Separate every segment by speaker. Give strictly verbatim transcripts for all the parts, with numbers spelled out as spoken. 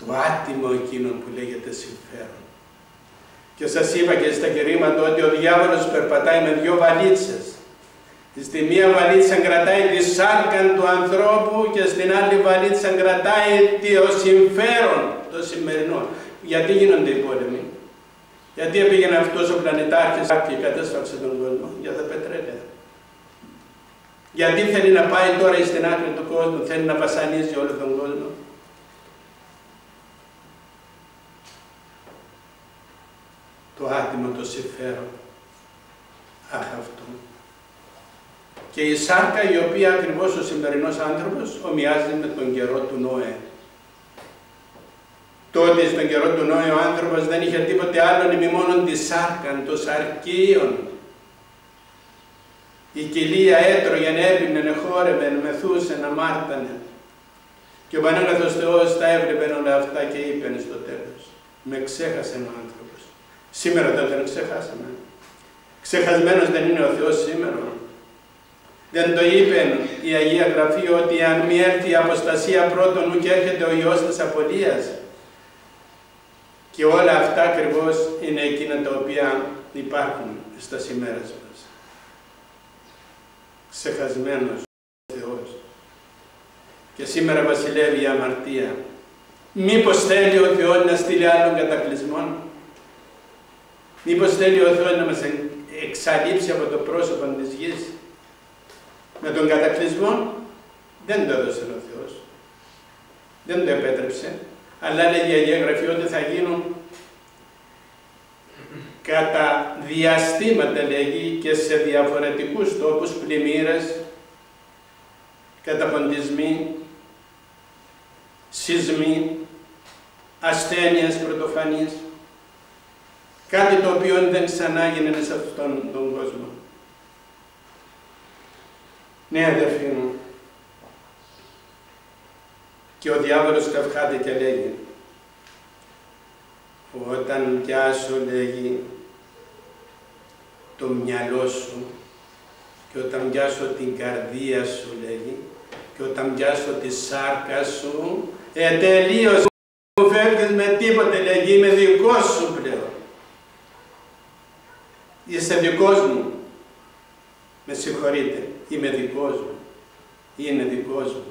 Speaker 1: το άτιμο εκείνο που λέγεται συμφέρον. Και σας είπα και στα κηρύγματα ότι ο διάβολος περπατάει με δύο βαλίτσες. Στη μία βαλίτσα κρατάει τη σάρκα του ανθρώπου και στην άλλη βαλίτσα κρατάει το συμφέρον, το σημερινό. Γιατί γίνονται οι πόλεμοι? Γιατί πήγαινε αυτός ο πλανητάρχης και κατέσφαξε τον κόσμο? Για τα πετρέλαια. Γιατί θέλει να πάει τώρα στην άκρη του κόσμου, θέλει να βασανίζει όλο τον κόσμο? Το άτιμο, το συμφέρον. Αχ, αυτό. Και η σάρκα η οποία ακριβώς ο σημερινός άνθρωπος ομοιάζει με τον καιρό του Νόε. Τότε στον καιρό του Νόε ο άνθρωπος δεν είχε τίποτε άλλο νημί μόνον τη σάρκαν, το σαρκίον. Η κοιλία έτρωγεν, έπινεν, εχόρευεν, μεθούσεν, αμάρτανε. Και ο Πανάγαθος Θεός τα έβλεπε όλα αυτά και είπεν στο τέλος: με ξέχασε ο άνθρωπος. Σήμερα δεν τον ξεχάσαμε. Ξεχασμένος δεν είναι ο Θεός σήμερα? Δεν το είπε η Αγία Γραφή ότι αν μη έρθει η αποστασία πρώτον ου και έρχεται ο Υιός της απολίας? Και όλα αυτά ακριβώς είναι εκείνα τα οποία υπάρχουν στα σημέρας μας. Ξεχασμένος ο Θεός. Και σήμερα βασιλεύει η αμαρτία. Μήπως θέλει ο Θεός να στείλει άλλων κατακλυσμών? Μήπως θέλει ο Θεός να μας εξαλείψει από το πρόσωπο της γης? Με τον κατακλυσμό δεν το έδωσε ο Θεός. Δεν το επέτρεψε. Αλλά λέγει η Αγία Γραφή ότι θα γίνουν κατά διαστήματα, λέγει, και σε διαφορετικούς τόπους πλημμύρες, καταποντισμοί, σεισμοί, ασθένειες πρωτοφανείς. Κάτι το οποίο δεν ξανά γίνεται σε αυτόν τον κόσμο. Ναι, αδερφοί μου, και ο διάβολος καυχάται και λέγει: όταν πιάσω, λέγει, το μυαλό σου και όταν πιάσω την καρδία σου, λέγει, και όταν πιάσω τη σάρκα σου, ε, τελείως μου φεύγεις με τίποτε, λέγει, είμαι δικός σου πλέον. Είσαι δικός μου. Με συγχωρείτε, είμαι δικός μου. Είναι δικός μου.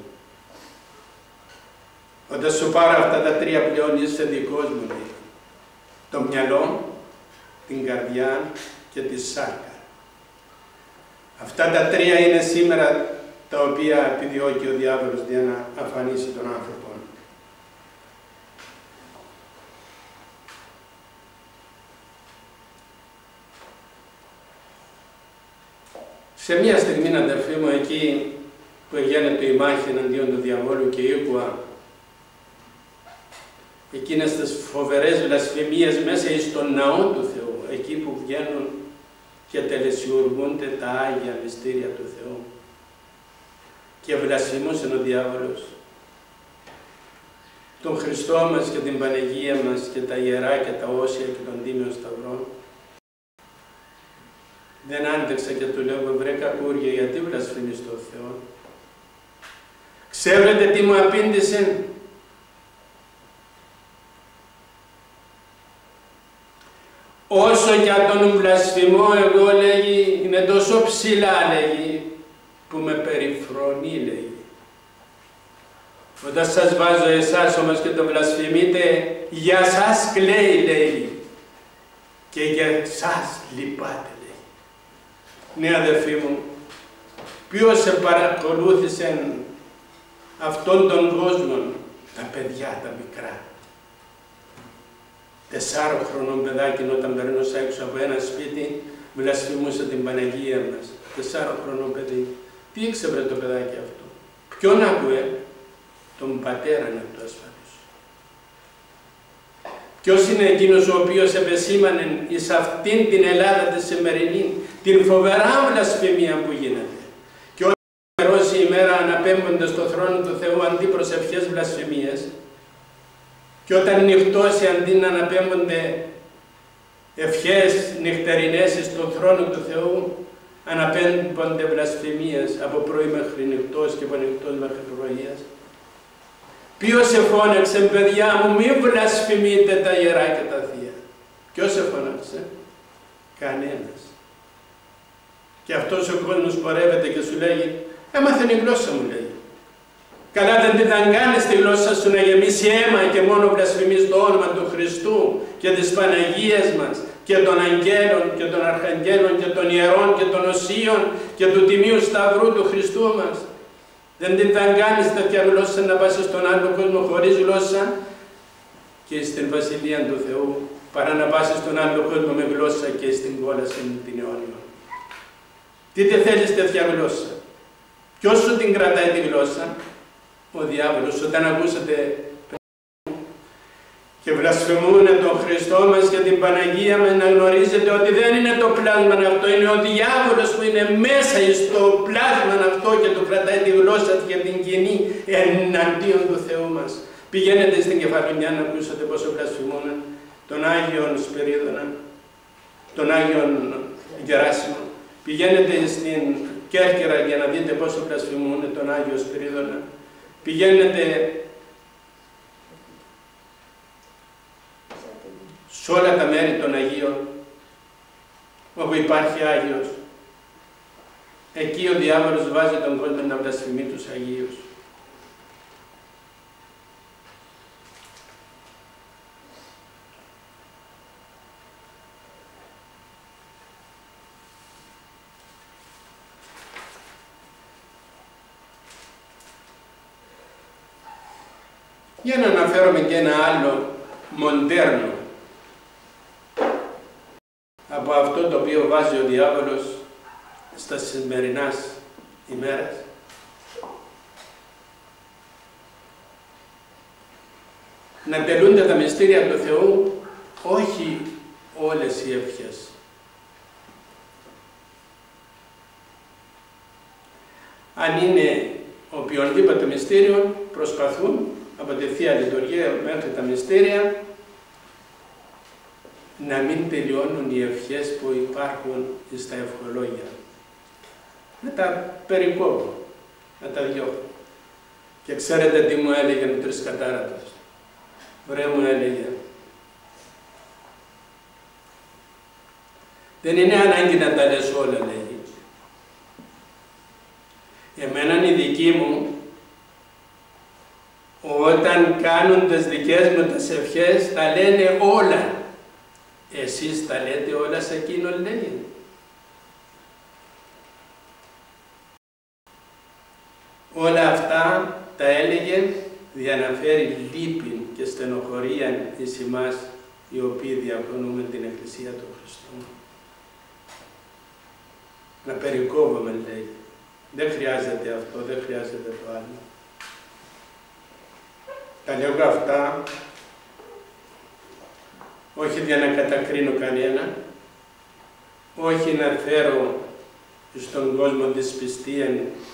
Speaker 1: Όταν σου πάρω αυτά τα τρία πλέον είσαι δικός μου, λέει. Το μυαλό, την καρδιά και τη σάρκα. Αυτά τα τρία είναι σήμερα τα οποία επιδιώκει ο διάβολος για να αφανίσει τον άνθρωπο. Σε μια στιγμή, αδερφοί μου, εκεί που έγινε η μάχη εναντίον του διαβόλου και ήκουα εκείνες τις φοβερές βλασφημίες μέσα στον ναό του Θεού, εκεί που βγαίνουν και τελεσιουργούνται τα Άγια μυστήρια του Θεού, και βλασφημούσε ο διάβολος τον Χριστό μας και την Παναγία μας και τα ιερά και τα όσια και τον Τίμιο Σταυρό. Δεν άντεξα και του λέω: βρε κακούργια, γιατί βλασφημείς τον Θεό? Ξέρετε τι μου απήντησε? Όσο για τον βλασφημό εγώ, λέγει, είναι τόσο ψηλά, λέγει, που με περιφρονεί, λέγει. Όταν σας βάζω εσάς όμως και το βλασφημείτε, για σας κλαίει, λέει, και για σας λυπάται, λέει. Ναι, αδερφοί μου, ποιος σε παρακολούθησε αυτόν τον κόσμο? Τα παιδιά, τα μικρά. Τεσσάρων χρονών παιδάκι, όταν περνούσα έξω από ένα σπίτι, βλασφημούσε την Παναγία μας. Τεσσάρων χρονών παιδί. Τι ήξερε το παιδάκι αυτό? Ποιον άκουε? Τον πατέρα να του ασφαλίσει. Ποιος είναι εκείνος ο οποίος επεσήμανε εις αυτήν την Ελλάδα τη σημερινή την φοβερά βλασφημία που γίνεται? Και όταν περώσει η μέρα αναπέμπονται στο θρόνο του Θεού αντί προσευχές βλασφημίες, και όταν νυχτώσει αντί να αναπέμπονται ευχές νυχτερινές στον θρόνο του Θεού, αναπέμπονται βλασφημίες από πρωί μέχρι νυχτός και από νυχτός μέχρι πρωίας. Ποιος εφώναξε, παιδιά μου, μη βλασφημείτε τα Ιερά και τα Θεία. Ποιος εφώναξε? Κανένας. Και αυτός ο κόσμος πορεύεται και σου λέγει, έμαθεν η γλώσσα μου, λέει. Καλά δεν την δαγκάνεις τη γλώσσα σου να γεμίσει αίμα και μόνο βλασφημείς το όνομα του Χριστού και της Παναγίας μας και των αγγέλων και των αρχαγγέλων και των ιερών και των οσίων και του Τιμίου Σταυρού του Χριστού μας. Δεν την δαγκάνεις τέτοια γλώσσα να πας στον άλλο κόσμο χωρίς γλώσσα και στην Βασιλεία του Θεού, παρά να πας στον άλλο κόσμο με γλώσσα και στην κόλαση την αιώνιο. Τι τε θέλεις τέτοια γλώσσα? Ποιος σου την κρατάει τη γλώσσα? Ο διάβολος. Όταν ακούσατε και βλασφημούν τον Χριστό μας και την Παναγία μας, να γνωρίζετε ότι δεν είναι το πλάσμα αυτό, είναι ο διάβολος που είναι μέσα στο πλάσμα αυτό και του κρατάει τη γλώσσα και την κοινή εναντίον του Θεού μας. Πηγαίνετε στην Κεφαλονιά να ακούσετε πόσο βλασφημούν τον Άγιον Σπυρίδωνα, τον Άγιον Γεράσιμο. Πηγαίνετε στην Κέρκυρα για να δείτε πόσο βλασφημούν τον Άγιο Σπυρίδωνα. Πηγαίνετε σε όλα τα μέρη των Αγίων, όπου υπάρχει Άγιος. Εκεί ο διάβολος βάζει τον κόσμο να βλασφημεί τους Αγίους. Για να αναφέρομαι και ένα άλλο μοντέρνο από αυτό το οποίο βάζει ο διάβολος στα σημερινάς ημέρας. Να τελούνται τα μυστήρια του Θεού, όχι όλες οι ευχές. Αν είναι οποιονδήποτε μυστήριο, προσπαθούν από τη Θεία Λειτουργία μέχρι τα μυστήρια να μην τελειώνουν οι ευχές που υπάρχουν στα ευχολόγια. Να τα περικόβω, να τα διώχνω. Και ξέρετε τι μου έλεγε ο Τρισκατάρατος? Βρε, μου έλεγε, δεν είναι ανάγκη να τα λες όλα, λέγει. Εμένα η δική μου, όταν κάνουν τις δικές μου τις ευχές, τα λένε όλα. Εσείς τα λέτε όλα σε εκείνον, λέει. Όλα αυτά τα έλεγε για να φέρει λύπη και στενοχωρία εις εμάς, οι οποίοι διακονούμε την Εκκλησία του Χριστού. Να περικόβουμε, λέει. Δεν χρειάζεται αυτό, δεν χρειάζεται το άλλο. Τα λέω αυτά, όχι για να κατακρίνω κανένα, όχι να φέρω στον κόσμο δυσπιστία,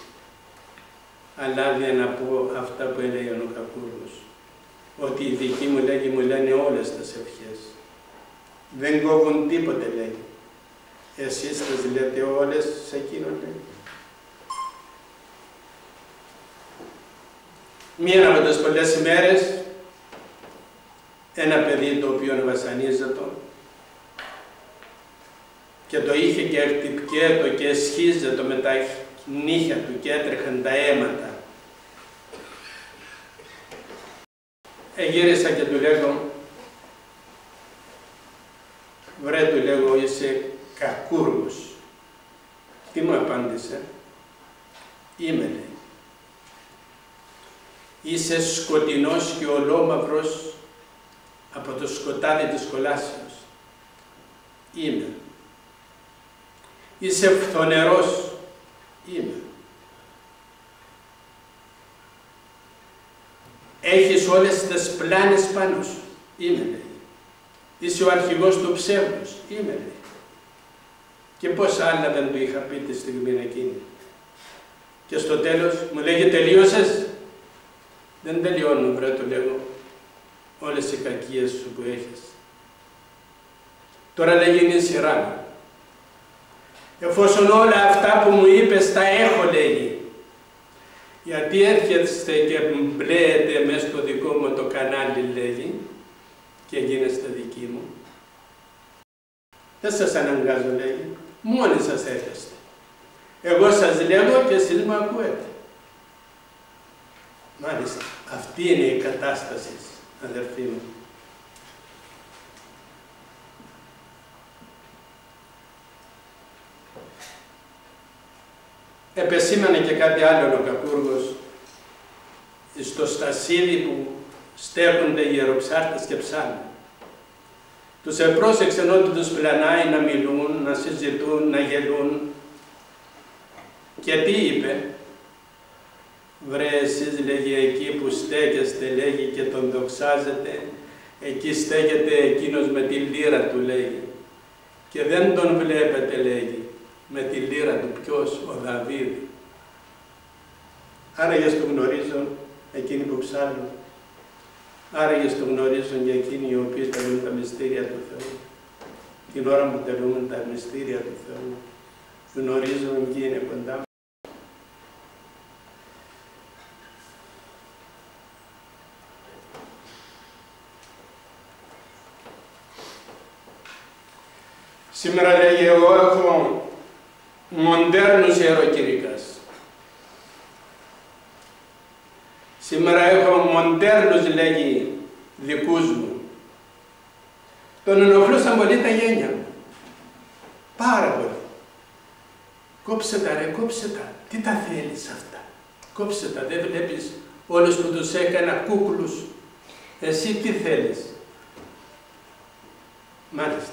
Speaker 1: αλλά για να πω αυτά που έλεγε ο Κακούρμος. Ότι οι δικοί μου, λέγει, μου λένε όλες τις ευχές. Δεν κόβουν τίποτε, λέει. Εσείς τις λέτε όλες σε εκείνον, λέει. Μία από τις πολλές ημέρες, ένα παιδί το οποίο βασανίζεται και το είχε και χτυπιέτο και σχίζετο με τα νύχια του και έτρεχαν τα αίματα. Εγύρισα και του λέγω, βρε, του λέγω, είσαι Κακούργος. Τι μου απάντησε? Είμαι, λέει. Είσαι σκοτεινός και ολόμαυρος από το σκοτάδι της κολάσεως. Είμαι. Είσαι φθονερός. Είμαι. Έχεις όλες τις πλάνες πάνω σου. Είμαι, λέει. Είσαι ο αρχηγός του ψεύδους. Είμαι, λέει. Και πώς άλλα δεν του είχα πει τη στιγμή εκείνη. Και στο τέλος μου λέγει, τελείωσες? Δεν τελειώνουν, βρε, το λέγω, όλες οι κακίες σου που έχεις. Τώρα, λέγει, είναι η σειρά μου. Εφόσον όλα αυτά που μου είπες τα έχω, λέγει, Γιατί έρχεστε και μπλέετε μέσα στο δικό μου το κανάλι, λέγει, και γίνεστε δικοί μου. Δεν σας αναγκάζω, λέγει, μόνοι σας έρχεστε. Εγώ σας λέγω και εσείς με ακούετε. Μάλιστα, αυτή είναι η κατάσταση, αδερφοί μου. Επεσήμανε και κάτι άλλο ο Κακούργος στο στασίδι που στέκονται οι ιεροψάρτες και ψάνουν. Τους επρόσεξαν ότι τους πλανάει να μιλούν, να συζητούν, να γελούν. Και τι είπε? Βρε εσείς, λέγει, εκεί που στέκεστε, λέγει, και τον δοξάζετε, εκεί στέκεται εκείνος με τη λύρα του, λέγει, και δεν τον βλέπετε, λέγει, με τη λύρα του. Ποιος? Ο Δαβίδ. Άραγε στο γνωρίζουν εκείνοι που ψάλουν. Άραγε στο γνωρίζουν για εκείνοι οι οποίοι τελούν τα μυστήρια του Θεού. Την ώρα που τελούν τα μυστήρια του Θεού, γνωρίζουν ποιοι είναι κοντά μας. Σήμερα, λέγει, εγώ έχω μοντέρνους ιεροκηρύκας. Σήμερα έχω μοντέρνους, λέγει, δικούς μου. Τον ενοχλούσαν πολύ τα γένια μου. Πάρα πολύ. Κόψε τα, ρε, κόψε τα. Τι τα θέλεις αυτά? Κόψε τα. Δεν βλέπεις όλους που τους έκανα κούκλους? Εσύ τι θέλεις? Μάλιστα.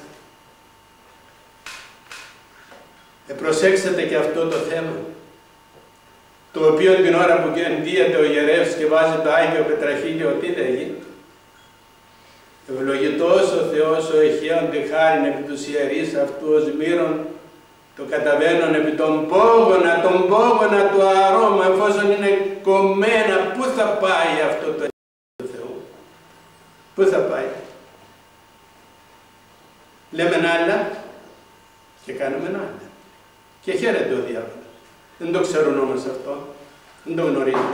Speaker 1: Ε, προσέξτε και αυτό το θέμα, το οποίο την ώρα που ενδύεται ο ιερεύς και βάζει το Άγιο Πετραχίλιο, τι λέγει? Ευλογητός ο Θεός ο εχέων χάριν επί τους ιερείς αυτού ως μύρων, το καταβαίνουν επί των πόγωνα, τον πόγωνα του αρώμα, εφόσον είναι κομμένα. Πού θα πάει αυτό το του Θεού? Πού θα πάει? Λέμε άλλα και κάνουμε άλλα. Και χαίρεται ο διάβολος. Δεν το ξέρουν όμως αυτό. Δεν το γνωρίζουν.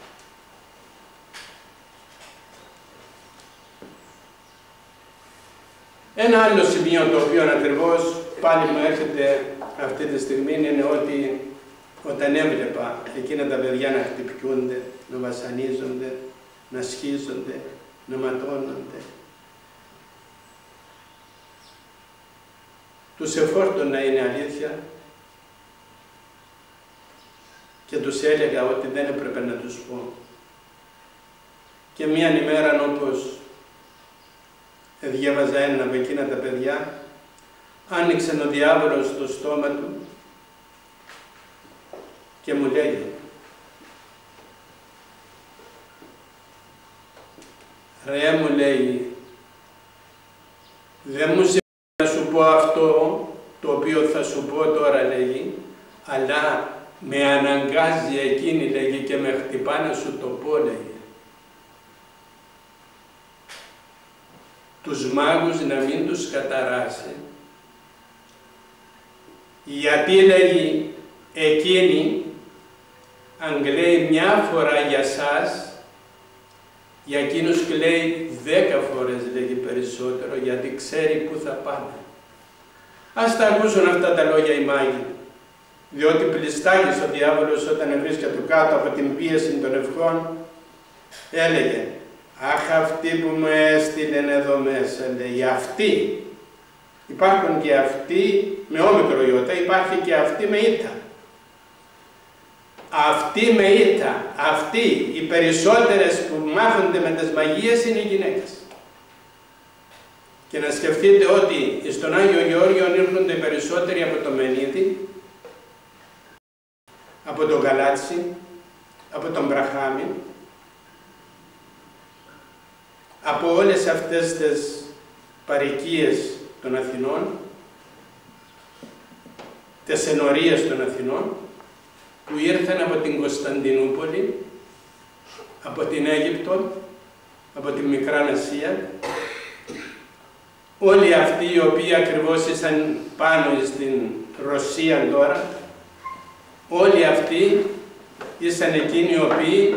Speaker 1: Ένα άλλο σημείο το οποίο ακριβώς πάλι μου έρχεται αυτή τη στιγμή είναι ότι όταν έβλεπα εκείνα τα παιδιά να χτυπιούνται, να βασανίζονται, να σχίζονται, να ματώνονται, τους εφόρτωνα, είναι αλήθεια, και τους έλεγα ότι δεν έπρεπε να τους πω. Και μίαν ημέρα, όπως διάβαζα ένα από εκείνα τα παιδιά, άνοιξε ο διάβολος στο στόμα του και μου λέει, ρε, μου λέει, δεν μου συμβαίνει να σου πω αυτό το οποίο θα σου πω τώρα, λέγει, αλλά με αναγκάζει εκείνη, λέγει, και με χτυπά να σου το πω, λέγει. Τους μάγους να μην τους καταράσει, γιατί, λέγει, εκείνη, αν κλαίει μια φορά για σας, για εκείνους κλαίει δέκα φορές, λέγει, περισσότερο, γιατί ξέρει πού θα πάνε. Ας τα ακούσουν αυτά τα λόγια οι μάγοι, διότι πληστάγεις ο διάβολος όταν βρίσκεται κάτω από την πίεση των ευχών, έλεγε, αχ, αυτοί που μου έστειλεν εδώ μέσα, λέει, αυτοί. Υπάρχουν και αυτοί με όμικρο ιώτα, υπάρχει και αυτοί με ήτα. Αυτοί με ήτα, αυτοί, οι περισσότερες που μάχονται με τις μαγείες είναι οι γυναίκες. Και να σκεφτείτε ότι στον Άγιο Γεώργιο ήρθονται οι περισσότεροι από το Μενίδη, από τον Γαλάτσι, από τον Μπραχάμι, από όλες αυτές τις παροικίες των Αθηνών, τις ενορίες των Αθηνών, που ήρθαν από την Κωνσταντινούπολη, από την Αίγυπτο, από τη Μικρά Ασία, όλοι αυτοί οι οποίοι ακριβώς ήσαν πάνω στην Ρωσία τώρα, όλοι αυτοί ήσαν εκείνοι οι οποίοι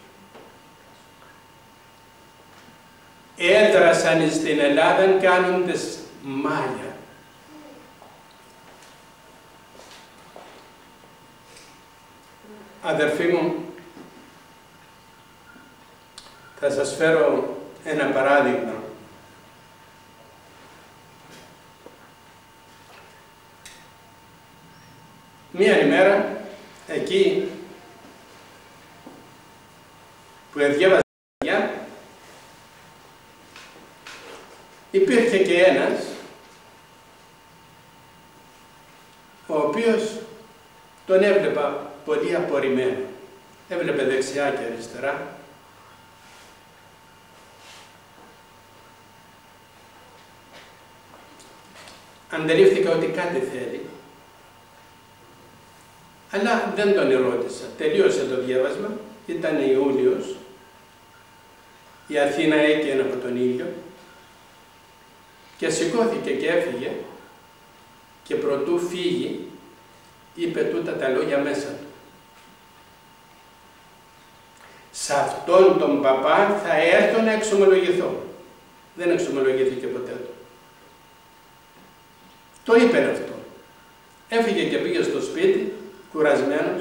Speaker 1: έδρασαν στην Ελλάδα κάνοντες μάγια. Αδερφοί μου, θα σας φέρω ένα παράδειγμα. Μία ημέρα, εκεί που διάβαζα, υπήρχε και ένας ο οποίος τον έβλεπα πολύ απορριμμένο. Έβλεπε δεξιά και αριστερά. Αντιλήφθηκα ότι κάτι θέλει, αλλά δεν τον ερώτησα. Τελείωσε το διάβασμα, ήταν Ιούλιος, η Αθήνα έκαινε από τον ήλιο και σηκώθηκε και έφυγε και προτού φύγει είπε τούτα τα λόγια μέσα του. Σε αυτόν τον παπά θα έρθω να εξομολογηθώ. Δεν εξομολογήθηκε ποτέ του. Το είπε αυτό. Έφυγε και πήγε στο σπίτι, κουρασμένος.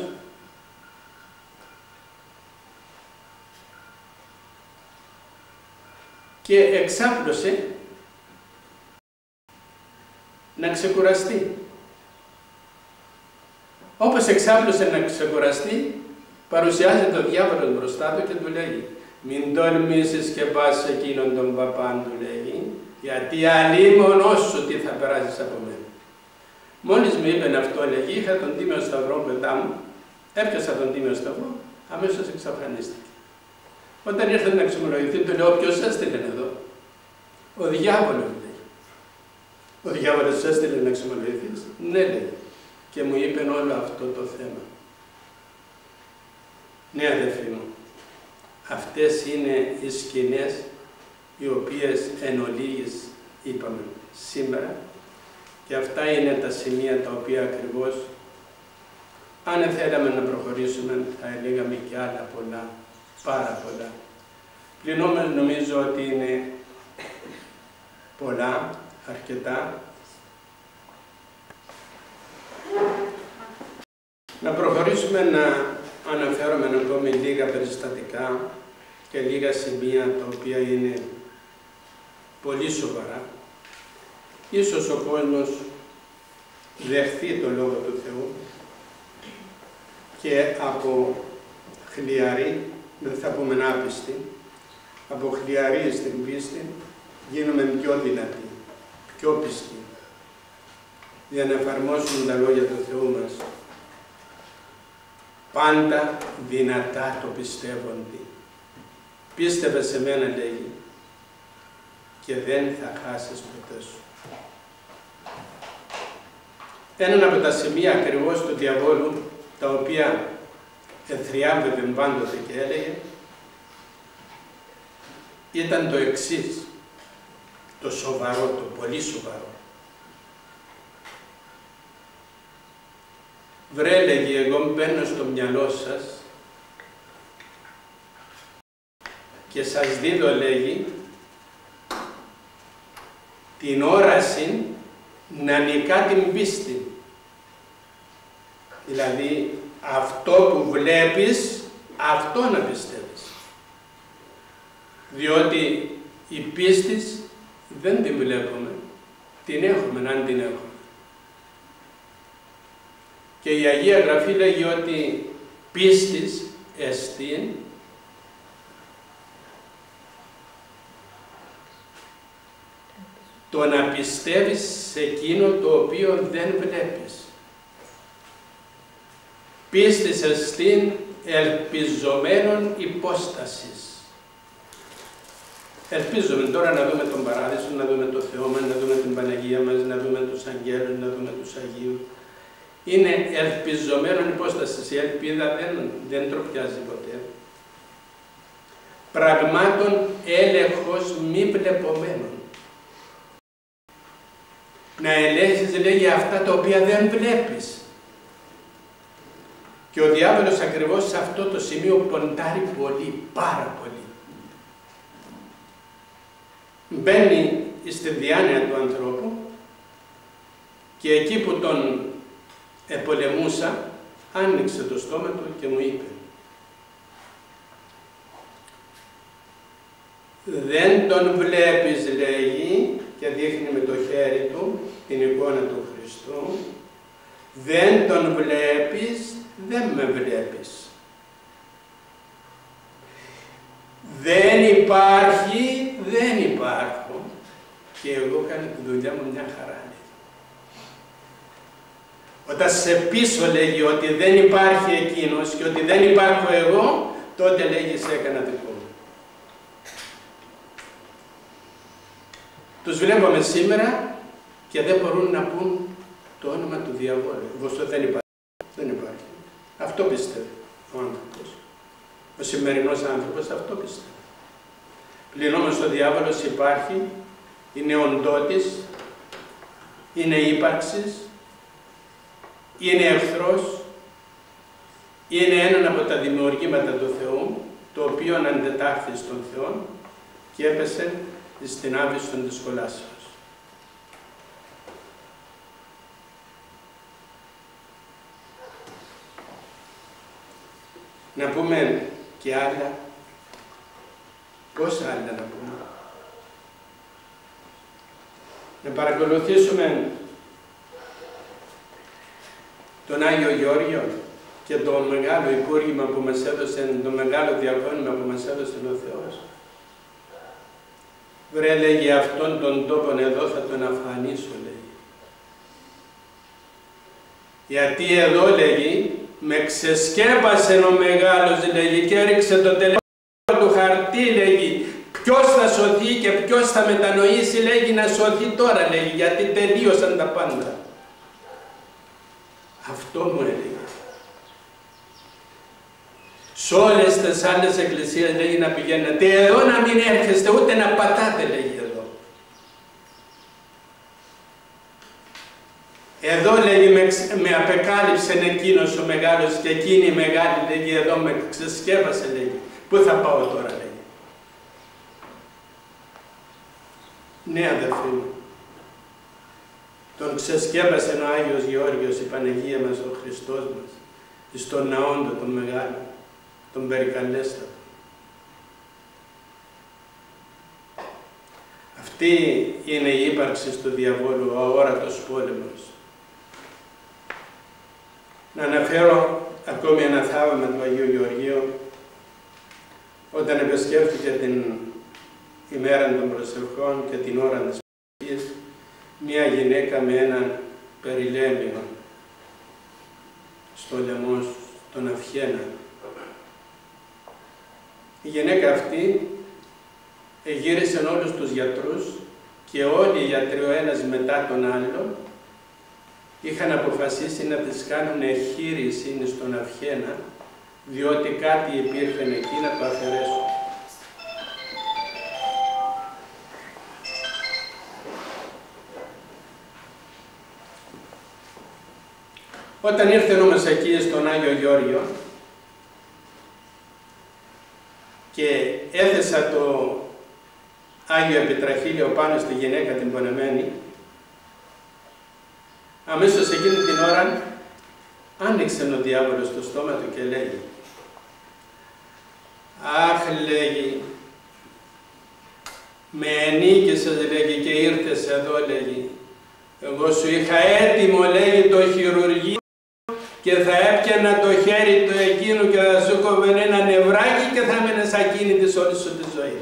Speaker 1: Και εξάπλωσε να ξεκουραστεί. Όπως εξάπλωσε να ξεκουραστεί, παρουσιάζεται ο διάβολος μπροστά του και του λέει «Μην τολμήσεις και πας εκείνον τον παπάν», του λέει, «γιατί αλίμονος σου τι θα περάσεις από μένα». Μόλις μου είπε αυτό, λέγει, είχα τον Τίμιο Σταυρό μπροστά μου, έπιασα τον Τίμιο Σταυρό, αμέσως εξαφανίστηκε. Όταν ήρθε να εξομολογηθεί, του λέω, ποιος έστειλε εδώ? Ο διάβολος, λέει. Ο διάβολος έστειλε να εξομολογηθείς? Ναι, λέει. Και μου είπε όλο αυτό το θέμα. Ναι, αδελφοί μου, αυτές είναι οι σκηνές οι οποίες εν ολίγης είπαμε σήμερα και αυτά είναι τα σημεία τα οποία ακριβώς, αν θέλαμε να προχωρήσουμε, θα έλεγαμε και άλλα πολλά, πάρα πολλά. Πλην όμως νομίζω ότι είναι πολλά, αρκετά. Να προχωρήσουμε να αναφέρουμε ακόμη λίγα περιστατικά και λίγα σημεία τα οποία είναι πολύ σοβαρά. Ίσως ο κόσμος δεχθεί το Λόγο του Θεού και από χλιαροί, δεν θα πούμε άπιστη, από χλιαροί στην πίστη γίνουμε πιο δυνατοί, πιο πιστοί, για να εφαρμόσουμε τα λόγια του Θεού μας. Πάντα δυνατά το πιστεύονται. Πίστευε σε μένα, λέγει, και δεν θα χάσεις ποτέ σου. Ένα από τα σημεία ακριβώς του διαβόλου, τα οποία εθριάβευε πάντοτε και έλεγε, ήταν το εξής, το σοβαρό, το πολύ σοβαρό. Βρε, λέγει, εγώ μπαίνω στο μυαλό σας και σας δίδω, λέγει, την όραση να νικά την πίστη. Δηλαδή, αυτό που βλέπεις, αυτό να πιστεύεις. Διότι η πίστη δεν την βλέπουμε, την έχουμε αν την έχουμε. Και η Αγία Γραφή λέγει ότι πίστης εστίν το να πιστεύεις σε εκείνο το οποίο δεν βλέπεις. Πίστης εστίν ελπιζομένων υπόστασης. Ελπίζουμε τώρα να δούμε τον Παράδεισο, να δούμε το Θεό μας, να δούμε την Παναγία μας, να δούμε τους αγγέλους, να δούμε τους Αγίους. Είναι ελπιζομένων υπόστασης. Η ελπίδα δεν, δεν τροπιάζει ποτέ. Πραγμάτων έλεγχος μη βλεπομένων. Να ελέγχεις, λέγει, αυτά τα οποία δεν βλέπεις. Και ο διάβολος ακριβώς σε αυτό το σημείο ποντάρει πολύ, πάρα πολύ. Μπαίνει στη διάνοια του ανθρώπου και εκεί που τον επολεμούσα, άνοιξε το στόμα του και μου είπε: δεν τον βλέπεις, λέγει, και δείχνει με το χέρι του την εικόνα του Χριστού, δεν τον βλέπεις, δεν με βλέπεις. Δεν υπάρχει, δεν υπάρχω. Και εγώ κάνω τη δουλειά μου μια χαρά, λέει. Όταν σε πείσω, λέγει, ότι δεν υπάρχει εκείνος και ότι δεν υπάρχω εγώ, τότε, λέγει, σε έκανα δικό μου. Τους βλέπουμε σήμερα και δεν μπορούν να πούν το όνομα του διαβόλου. Βοστό δεν υπάρχει. Δεν υπάρχει. Αυτό πιστεύει ο άνθρωπος. Ο σημερινός άνθρωπος αυτό πιστεύει. Πλην όμως ο διάβολος υπάρχει, είναι οντότης, είναι ύπαρξης, είναι εχθρός, είναι ένα από τα δημιουργήματα του Θεού, το οποίο αντετάχθη στον Θεό και έπεσε στην άβυσσον της κολάσεως. Να πούμε και άλλα, πόσα άλλα να πούμε. Να παρακολουθήσουμε τον Άγιο Γεώργιο και το μεγάλο υπούργημα που μας έδωσε, το μεγάλο διακόνημα που μας έδωσε ο Θεός. Βρε, λέγει, αυτόν τον τόπον εδώ θα τον αφανίσω, λέγει. Γιατί εδώ, λέγει, με ξεσκέπασε ο μεγάλος, λέγει, και έριξε το τελευταίο του χαρτί, λέγει, ποιος θα σωθεί και ποιος θα μετανοήσει, λέγει, να σωθεί τώρα, λέγει, γιατί τελείωσαν τα πάντα. Αυτό μου έλεγε. Σ' όλες τις άλλες εκκλησίες, λέγει, να πηγαίνετε εδώ, να μην έρχεστε ούτε να πατάτε, λέγει, εδώ. Εδώ, λέγει, με, με απεκάλυψε εκείνος ο μεγάλος και εκείνη η μεγάλη, λέγει, εδώ με ξεσκέπασε, λέγει. Πού θα πάω τώρα, λέγει. Ναι, αδερφοί μου. Τον ξεσκέπασε ο Άγιος Γεώργιος, η Παναγία μας, ο Χριστός μας, στον ναόντο τον μεγάλο, τον περικαλέστατο. Αυτή είναι η ύπαρξη του διαβόλου, ο αόρατος πόλεμος. Να αναφέρω ακόμη ένα θαύμα του Αγίου Γεωργίου, όταν επισκέφθηκε την ημέρα των προσευχών και την ώρα της προσευχής, μια γυναίκα με έναν περιλέμιο στο λαιμό, στον αυχένα. Η γυναίκα αυτή εγύρισε όλους τους γιατρούς και όλοι οι γιατροί, ο ένας μετά τον άλλο, είχαν αποφασίσει να της κάνουν εγχείρηση στον αυχένα, διότι κάτι υπήρχε εκεί να το αφαιρέσουν. Όταν ήρθε όμως εκεί στον Άγιο Γεώργιο και έθεσα το Άγιο Επιτραχύλιο πάνω στη γυναίκα την πονεμένη, αμέσως εκείνη την ώρα άνοιξε ο διάβολος το στόμα του και λέγει: «Αχ», λέγει, «με ενίκησες», λέγει, «και ήρθες εδώ», λέγει. «Εγώ σου είχα έτοιμο», λέγει, «το χειρουργείο και θα έπιανα το χέρι του εκείνου και θα σου κόβαινε ένα νευράκι και θα έμενες ακίνητης όλη σου τη ζωή».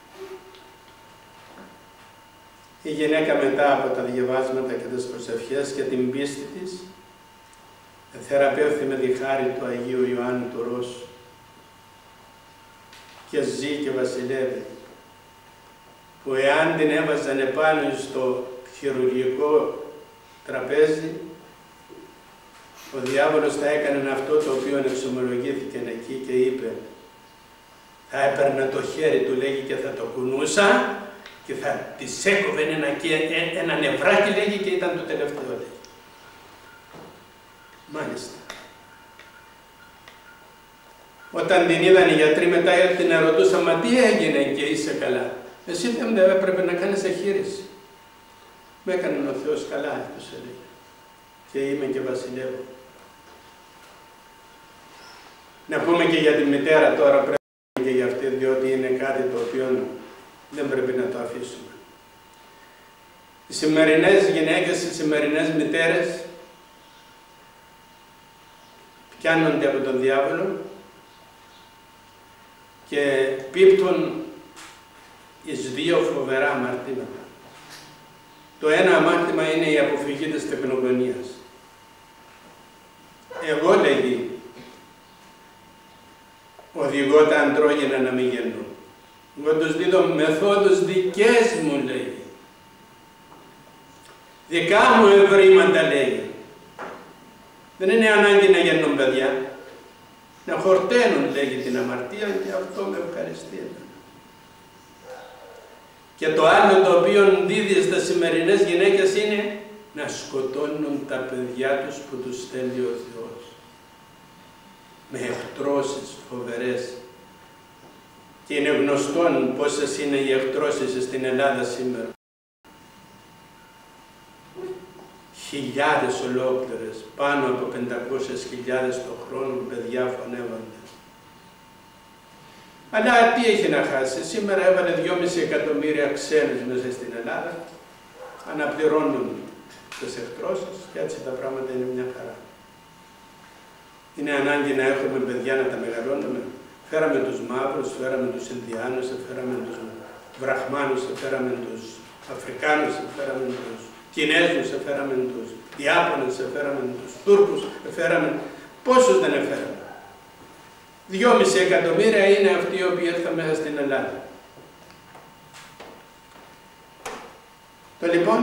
Speaker 1: Η γυναίκα μετά από τα διαβάσματα και τις προσευχές και την πίστη της θεραπεύθη με τη χάρη του Αγίου Ιωάννου του Ρώσου και ζει και βασιλεύει, που εάν την έβαζαν επάνω στο χειρουργικό τραπέζι, ο διάβολος θα έκανε αυτό το οποίο εξομολογήθηκε εκεί και είπε: θα έπαιρνα το χέρι του, λέγει, και θα το κουνούσα και θα της έκοβε ένα, ένα νευράκι, λέγει, και ήταν το τελευταίο, λέγει. Μάλιστα. Όταν την είδαν οι γιατροί μετά την ερωτούσαν, μα τι έγινε και είσαι καλά. Εσύ δεν έπρεπε να κάνεις εγχείρηση. Με έκανε ο Θεός καλά, τους έλεγε. Και είμαι και βασιλεύω. Να πούμε και για τη μητέρα τώρα, πρέπει και για αυτή, διότι είναι κάτι το οποίο δεν πρέπει να το αφήσουμε. Οι σημερινές γυναίκες, οι σημερινές μητέρες πιάνονται από τον διάβολο και πίπτουν εις δύο φοβερά αμαρτήματα. Το ένα αμάρτημα είναι η αποφυγή της τεκνογωνίας. Εγώ, λέγει, οδηγώ τα αντρόγυνα να μην γεννούν. Εγώ τους δίδω μεθόδους δικές μου, λέγει. Δικά μου ευρήματα, λέγει. Δεν είναι ανάγκη να γεννούν παιδιά. Να χορταίνουν, λέγει, την αμαρτία και αυτό με ευχαριστεί. Και το άλλο το οποίο δίδει στις σημερινές γυναίκες είναι να σκοτώνουν τα παιδιά τους που τους στέλνει ο Θεός. Με εχθρώσεις φοβερές. Και είναι γνωστόν πόσες είναι οι εχθρώσεις στην Ελλάδα σήμερα. Χιλιάδες ολόκληρες, πάνω από πεντακόσιες χιλιάδες το χρόνο παιδιά φωνεύονται. Αλλά τι έχει να χάσει, σήμερα έβαλε δυόμισι εκατομμύρια ξένους μέσα στην Ελλάδα, αναπληρώνουν τις εχθρώσεις και έτσι τα πράγματα είναι μια χαρά. Είναι ανάγκη να έχουμε παιδιά να τα μεγαλώνουμε. Φέραμε τους μαύρους, φέραμε τους Ινδιάνους, φέραμε τους Βραχμάνους, φέραμε τους Αφρικάνους, φέραμε τους Κινέζους, φέραμε τους Ιάπωνες, φέραμε τους Τούρκους, φέραμε. Πόσους δεν έφεραμε. Δυόμισι εκατομμύρια είναι αυτοί οι οποίοι ήρθαν μέσα στην Ελλάδα. Το λοιπόν,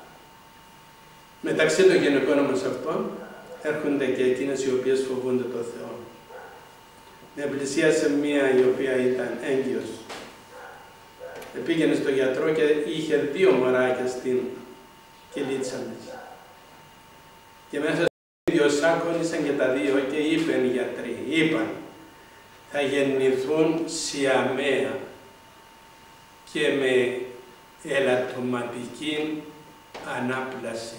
Speaker 1: μεταξύ των γυναικών όμως αυτών, έρχονται και εκείνες οι οποίες φοβούνται τον Θεό. Με πλησίασε μία η οποία ήταν έγκυος. Πήγαινε στο γιατρό και είχε δύο μωράκια στην κυλίτσα της. Και μέσα στο ίδιο σάκο ήσαν και τα δύο και είπαν οι γιατροί, είπαν, θα γεννηθούν σιαμαία και με ελαττωματική ανάπλαση.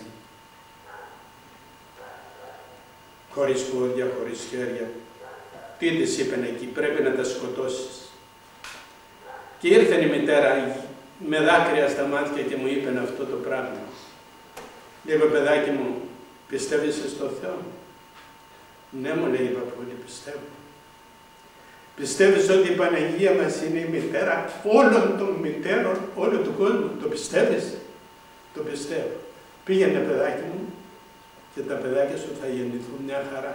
Speaker 1: Χωρίς πόδια, χωρίς χέρια. Τι της είπαν εκεί, πρέπει να τα σκοτώσεις. Και ήρθε η μητέρα με δάκρυα στα μάτια και μου είπε αυτό το πράγμα. Λέγω, παιδάκι μου, πιστεύεις στο Θεό? Ναι, μου λέει η παππούλη, πιστεύω. Πιστεύεις ότι η Παναγία μας είναι η μητέρα όλων των μητέρων, όλου του κόσμου? Το πιστεύεις? Το πιστεύω. Πήγαινε, παιδάκι μου, και τα παιδάκια σου θα γεννηθούν μια χαρά.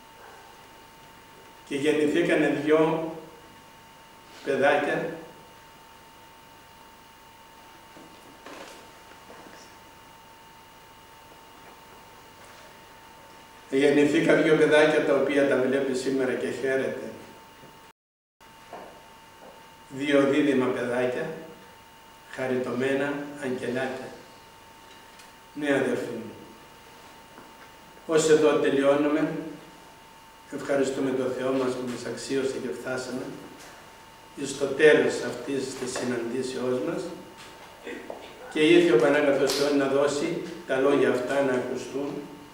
Speaker 1: Και γεννηθήκανε δυο παιδάκια Γεννηθήκαν δύο παιδάκια τα οποία τα βλέπει σήμερα και χαίρεται. Δύο δίδυμα παιδάκια, χαριτωμένα αγγελάκια. Ναι, αδερφοί μου. Ως εδώ τελειώνουμε. Ευχαριστούμε τον Θεό μας που μας αξίωσε και φτάσαμε στο τέλος αυτής της συναντήσεώς μας και ήρθε ο Πανάγαθος Θεός να δώσει τα λόγια αυτά να ακουστούν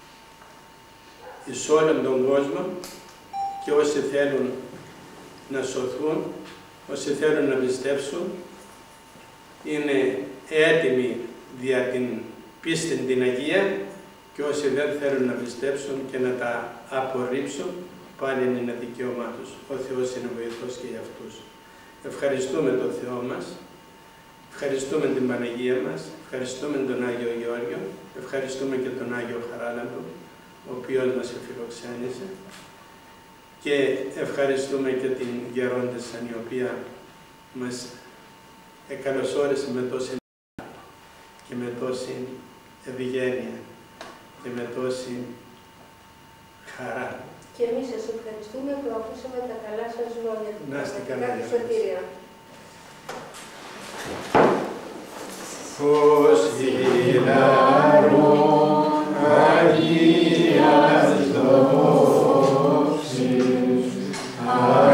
Speaker 1: εις όλον τον κόσμο και όσοι θέλουν να σωθούν, όσοι θέλουν να πιστέψουν, είναι έτοιμοι δια την πίστη την Αγία και όσοι δεν θέλουν να πιστέψουν και να τα απορρίψουν, πάλι είναι δικαίωμά τους. Ο Θεός είναι βοηθός και για αυτούς. Ευχαριστούμε τον Θεό μας, ευχαριστούμε την Παναγία μας, ευχαριστούμε τον Άγιο Γεώργιο, ευχαριστούμε και τον Άγιο Χαράλαμπο, ο οποίος μας εφιλοξένησε και ευχαριστούμε και την Γερόντισσα, η οποία μας εκαλωσόρισε με τόση και με τόση ευγένεια και με τόση χαρά.
Speaker 2: Και εμείς σας ευχαριστούμε που ακούσαμε τα καλά σας λόγια του.
Speaker 1: Να είστε καλά.
Speaker 2: Σωτηρία.
Speaker 1: Φως ηλαρών Αγίας δόξης,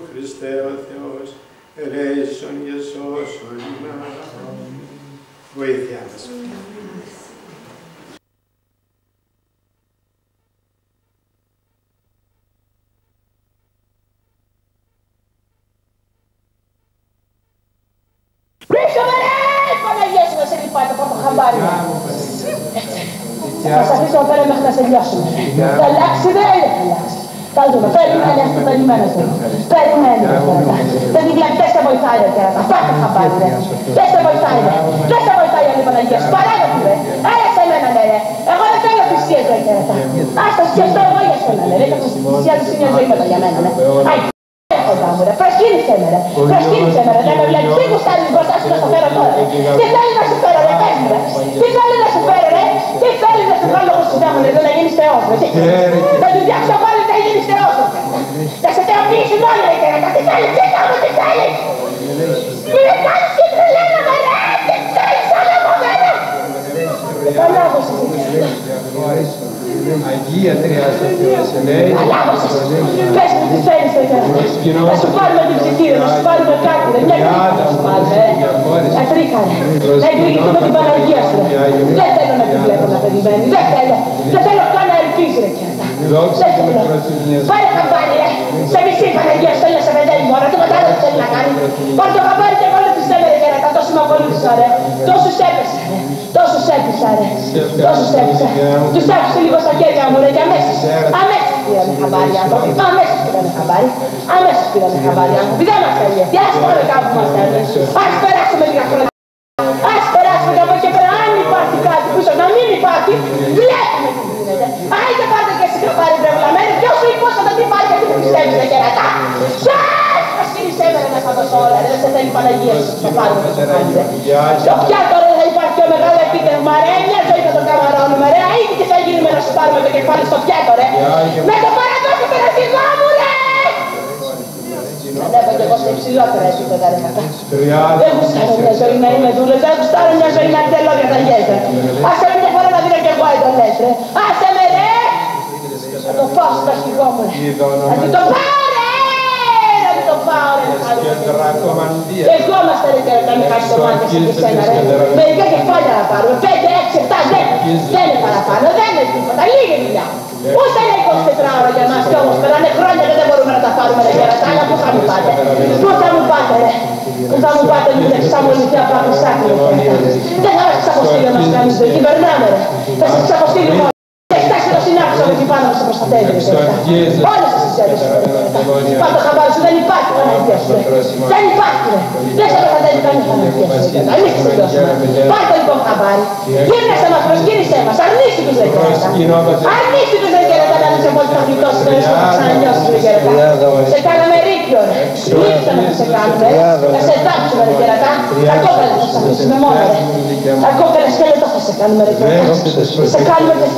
Speaker 1: Χριστέ ο Θεός, ελέησον και σώσον ημάς. Βοήθειά μας.
Speaker 3: Πίσω ρε! Παναγία σου να σε λυπάτε από το χαμπάρι. Θα σας αφήσω πέρα μέχρι να σε λιώσουμε. Θα αλλάξει δεν είναι θα αλλάξει. Θα δούμε. Περιμένε αυτό, περιμένε αυτό. Περιμένε αυτό. Δεν την βλέπει, δεν σε βοηθάει ρε κέρατα. Πάτε χαμπάρι ρε. Δεν σε βοηθάει ρε. Δεν σε βοηθάει άλλη Παναγία σου. Παράγραφη ρε. Άρα σε μένα ναι ρε. Εγώ δεν θέλω θυσίες ρε κέρατα. Ας το σκεφτώ εγώ για σένα ρε. Δεν θα θυσία του είναι ζωήματα για μένα ναι. Προσκύνησε με ρε, προσκύνησε με ρε, δεν με βλέπεις, τι γουστάρεις μπροστά σου να στο φέρω τώρα ρε. Τι θέλει να σου φέρω ρε, πες μου ρε, τι θέλει να σου φέρω ρε, τι θέλει να σου φέρω λόγω σου δέμονε, δεν να γίνεις θεός ρε, θα του διάξω πάλι να γίνεις θεός ρε, θα σε θεοποιήσουν όλοι ρε και ρε, τι θέλεις, τι κάνω, τι θέλεις, μη με κάνεις και τρελαίνω με ρε, τι θέλεις όλα από μένα. Παλάβωσε εσύ.
Speaker 4: Αγία Τρία Θεός, λέει.
Speaker 3: Παλάβωσε εσύ. Πες μου τι θέλεις ρε κέρα. Να σου πάρουμε την ψυχήρα, να σου πάρουμε κάτι ρε. Μια κρύκα να σου πάρουμε ρε. Να τρίκα ρε. Να εκδικηθούμε την Παναγία σου ρε. Δεν θέλω να την βλέπω να περιμένει. Δεν θέλω. Δεν θέλω καν να ελπίζει ρε κέρα. Δεν θέλω. Πάρε χαμπάρι ρε. Σε μισή Παναγία σου θέλει να σε βεντέλει μόνο. Τι ποτέ δεν θέλει να κάνει. Πάρε το χαμπάρι και εγώ δεν πιστεύω ρε κέρα. Τόσο με ακολούθησα ρε. Τόσους έπεσα ρε. Τόσους έπεισα ρε. Τόσους έπεισα. Τους άφησε λίγο στα χέρια μου ρε και αμέσως. Αμέσως πήραμε χαμπάρι άνθρωποι. Αμέσως πήραμε χαμπάρι. Αμέσως πήραμε χαμπάρι άνθρωποι. Δεν μας θέλει. Τι ας πάμε κάπου μας θέλει. Ας περάσουμε λίγα χρόνια. Ας περάσουμε και από εκεί πέρα. Αν υπάρχει κάτι πίσω να μην υπάρχει, βλέπουμε τι γίνεται. Άιτε πάρτε και εσύ χαμπάρι βρεβλαμένη. Ποιος σου είπε όταν τι πάρει και τι πιστεύεις ρε κερατά. Ποιος προσκύνησέ με να σας δώσω όλα. Δεν σε θέλει η Παναγία σου. Θα πάρουμε το χαμπάρι. Στο πιάτο ρε θα υπάρχει πιο μεγάλο επίτευγμα ρε. Μια ζωή θα το καμαρώνουμε ρε. Ήδη τι θα γίνουμε να σου πάρουμε το κεφάλι στο πιάτο ρε. Με το παραδώσω περασυγό μου ρε. Βλέπω κι εγώ σε υψηλότερα επίπεδα ρε κατά. Δεν γουστάρω μια ζωή να είμαι δούλες. Δεν γουστάρω μια ζωή να θέλω για τα γέλια. Άσε με μια φορά να δίνω κι εγώ εντολές ρε. Άσε με ρε. Θα το πάω στο αρχηγό μου ρε. Θα την το πάω ρε. Θα την το πάω ρε. Και εγώ είμαστε ρε και να μην χάσει το μάτι σου και σένα ρε. Μερικά κεφάλια να πάρουμε. Πέντε, έξι, επτά, δέκα. Δεν είναι παραπάνω. Δεν είναι τίποτα. Λίγη δουλειά. Ούτε είναι είκοσι τέσσερα ώρα για μας κι όμως περάνε χρόνια και δεν μπορούμε να τα πάρουμε ρε κέρατα. Αλλά πού θα μου πάτε. Πού θα μου πάτε ρε. Πού θα μου πάτε μην έχεις αμολυθεί από άκρη σ' άκρη ρε κέρατα. Δεν θα μας ξαποστείλει να μας κάνεις ζωή. Κυβερνάμε ρε. Θα σας ξαποστείλει μόνο. Έχεις τάξει το συνάρτης από εκεί πάνω να σε προστατεύει ρε κέρατα. Όλες σας τις έδωσες ρε κέρατα. Πάρ' το χαμπάρι σου δεν υπάρχει Παναγία σου ρε. Δεν υπάρχει ρε. Δεν σε προστατεύει κανείς Παναγία σου ρε κέρατα. Εμείς τις τελειώσουμε. Πάρ' το λοιπόν χαμπάρι. Γύρνεσαι μας, προσκύνησέ μας. Αρνήσου τους ρε κέρατα. Αρνήσου τους ρε κέρατα να είσαι μόλις θα γλιτώσεις και να ξανανιώσεις ρε κέρατα. Σε κάναμε ρίκιο ρε. Λείψαμε να σε κάνουμε. Να σε δάψουμε ρε κέρατα. Τα κόκκαλες θα σε αφήσουμε μόνο ρε. Τα κόκκαλες σκελετό θα σε κάνουμε ρε κέρατα. Σε κάνουμε και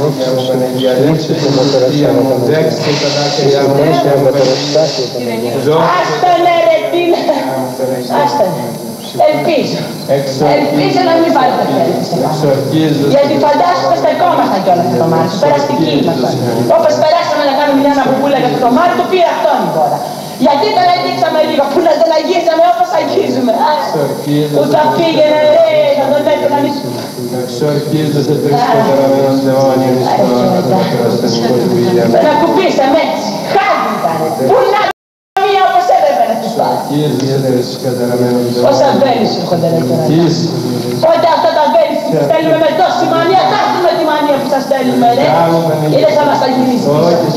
Speaker 3: άστανε ρε τίνε. Άστανε. Ελπίζω. Ελπίζω να μην πάρει τα χέρια σε πάνω. Γιατί φαντάζομαι στεκόμασταν κιόλας με το Μάρτιο. Περαστική ήμασταν. Όπως περάσαμε να κάνουμε μια αναπουπούλα για το Μάρτιο, πήρα αυτόν τώρα. Γιατί τώρα δείξαμε λίγο που να τον αγγίσαμε όπως αγγίζουμε. Που θα πήγαινε ρε, θα τον έπαιρνα να μην σου. Να κουμπίσαμε έτσι. Χάρη ήταν. Πουλά μία όπως έπρεπε να τους πάρει. Όσα βέλης σου έρχονται ρε τώρα. Πότε αυτά τα βέλης που στέλνουμε με τόση μανία, θα έρθουμε τη μανία που σας στέλνουμε ρε. Και δεν θα μας τα γυρίσει.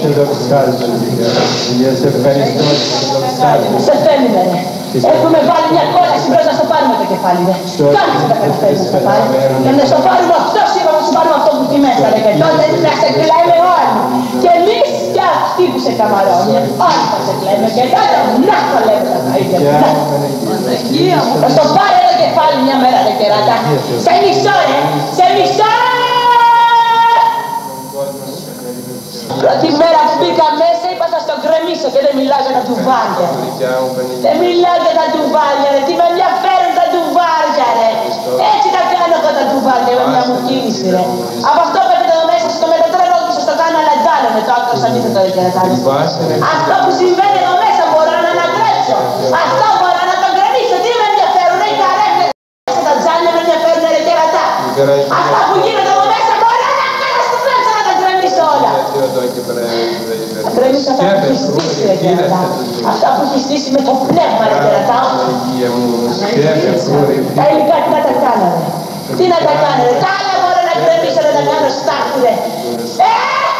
Speaker 3: Σε θέλουμε ρε. Έχουμε βάλει μια κόλαση μπρος να στο πάρουμε το κεφάλι ρε. Κάμψε τα καταφέρεις να στο πάρουμε. Και να στο πάρουμε αυτό είπα να σου πάρουμε αυτό που εκεί μέσα ρε. Και τότε να σε κλαίμε όλοι. Και εμείς και αυτοί που σε καμαρώνουν. Όλοι θα σε κλαίμε και τότε να το λέμε τα καλύτερα. Θα στο πάρε το κεφάλι μια μέρα ρε κεράτα. Σε μισό ρε. Σε μισό. Πρώτη μέρα που μπήκα μέσα είπα θα στον κρεμίσω και δεν μιλάω για τα τουβάρια. Δεν μιλάω για τα τουβάρια ρε, τι με ενδιαφέρουν τα τουβάρια ρε. Έτσι τα κάνω εγώ τα τουβάρια με μια μου κίνηση ρε. Από αυτό πέφτει εδώ μέσα στο μετατρένω και σας το κάνω αλαντζάλο με το άκρο σαν αντίθετο ρε κερατάνο. Αυτό που συμβαίνει εδώ μέσα μπορώ να ανατρέψω στήσει ρε κερατά. Αυτά που έχει στήσει με το πνεύμα ρε κερατά. Τα υλικά τι να τα κάνανε. Τι να τα κάνανε. Τα άλλα μόρα να γκρεμίσω να τα κάνω στάχτη ρε. Ε!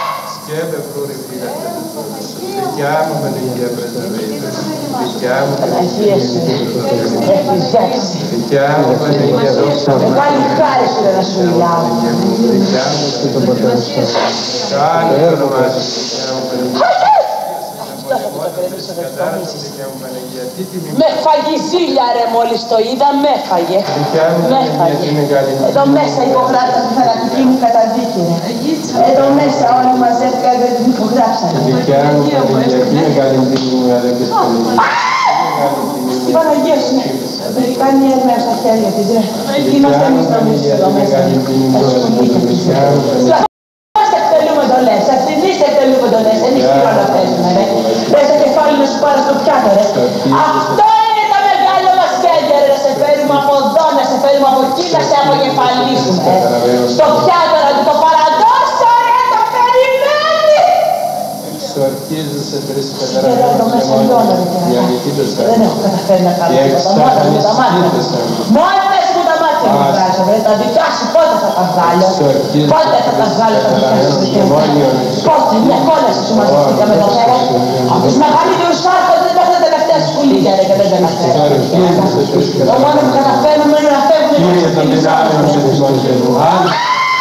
Speaker 3: Παναγία σου, έχεις ζέξει. Μεγάλη χάρη σου ρε να σου μιλάω. Με φαγεί ζήλια ρε μόλις το είδα, με φαγε. Με φαγε. Εδώ μέσα υπογράψα τη θανατική μου καταδίκη ρε. Εδώ μέσα όλοι μαζεύτηκαν και την υπογράψανε. Η Παναγία σου, κάνει έρμεα στα χέρια της ρε. Είμαστε εμείς νομίζεις εδώ μέσα. Μας εκτελούμε εντολές, ευθυνείς εκτελούμε εντολές, εμείς τι όλα παίζουμε ρε. Πες το κεφάλι να σου πάρω στο πιάτο ρε. Αυτό είναι το μεγάλο μας σχέδιο ρε, να σε φέρουμε από εδώ, να σε φέρουμε από εκεί, να σε αποκεφαλίσουμε ρε. Στο πιάτο να του το παραδώσω ρε, το περιμένει.
Speaker 4: Εξορκίζω σε τρεις
Speaker 3: πεταραγμένες δεν έχω καταφέρει να κάνω τίποτα, μόνο με τα μάτια. Μόνες μου τα μάτια μου βγάζω ρε, τα δικά σου πότε θα τα βγάλω. Πότε θα τα βγάλω τα δικά σου δικαιώματα. Πότε, μια κόλαση σου μαζευτήκαμε εδώ πέρα. Από τους μεγαλύτερους άρχοντες μέχρι τα τελευταία σκουλίκια ρε και δεν τα καταφέρω. Το μόνο που καταφέρνουμε είναι να φεύγουμε και να ξεφυλίσουμε.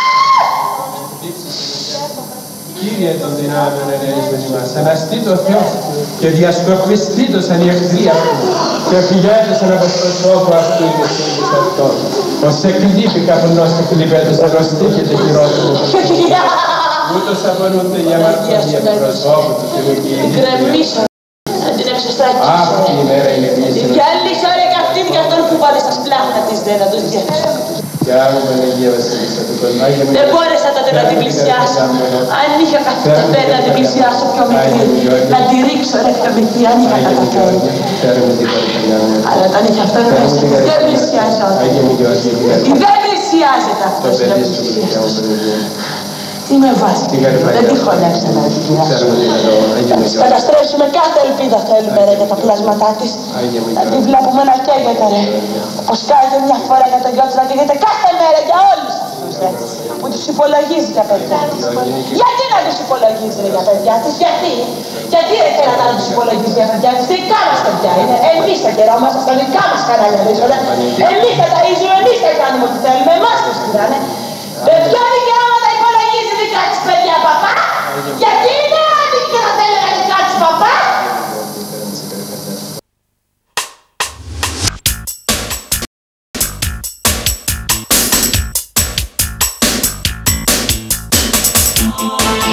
Speaker 4: Κύριε των δυνάμεων ενέργειες μας, αναστεί το Θεό και διασκορπιστεί το σαν η εχθρία του και αφηγέτησαν από το πρόσωπο αυτού και σύντης αυτόν. Ως εκλείπει καπνός και κλειπέτος αρρωστή και τεχειρότερο. Ούτως απορούνται οι αμαρτωλοί του προσώπου του Θεού Κύριου.
Speaker 3: Γκρεμίσω, να την εξωστρακίσω.
Speaker 4: Αυτή η μέρα είναι επίσης.
Speaker 3: Την διάλυσα ρε και αυτήν και αυτόν που βάλε στα σπλάχνα της δεν να τους διαλύσω.
Speaker 4: Και άμα Παναγία Βασίλισσα του κόσμου.
Speaker 3: Δεν μπόρεσα τότε να την πλησιάσω. Αν είχα καταφέρει να την πλησιάσω πιο μικρή, να τη ρίξω ρε πιο μικρή, αν είχα καταφέρει. Αλλά όταν είχε αυτό δεν πλησιάζω. Δεν πλησιάζεται αυτός να πλησιάσει. Τι με βάζει, δεν τη χωνέψε να την πλησιάσω. Θα καταστρέψουμε κάθε ελπίδα θέλουμε ρε για τα πλάσματά της. Να την βλέπουμε να καίγεται ρε. Όπως καίγεται μια φορά για τον γιο της να καίγεται κάθε μέρα για όλους αυτούς ρε. Που τους υπολογίζει για παιδιά της. Γιατί να τους υπολογίζει ρε για παιδιά της, γιατί. Γιατί ρε θέλα να τους υπολογίζει για παιδιά της, δικά μας παιδιά είναι. Εμείς τα καιρόμαστε στα δικά μας κανάλια δύσκολα. Εμείς τα ταΐζουμε, εμείς τα κάνουμε ό,τι θέλουμε, εμάς τους πειράνε. Με ποιο δικαίωμα τα υπολογίζει δικά της παιδιά παπά. Γιατί είναι άδικη και θα θέλει να δικά της παπά. Oh